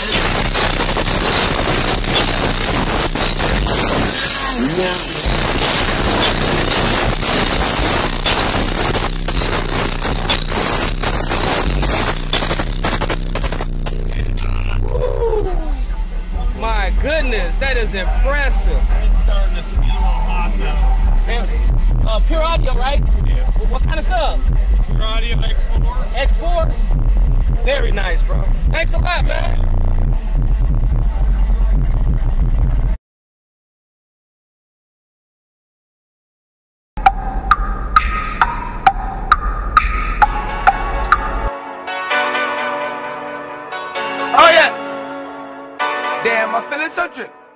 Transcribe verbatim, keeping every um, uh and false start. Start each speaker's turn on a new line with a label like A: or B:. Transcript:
A: My goodness, that is impressive.
B: It's starting to get a little hot now.
A: And, uh, pure audio, right?
B: Yeah.
A: What kind of subs?
B: Pure audio X fours.
A: X fours? Very nice, bro. Thanks a lot, man.
C: Oh yeah. Damn, I'm feeling so drip.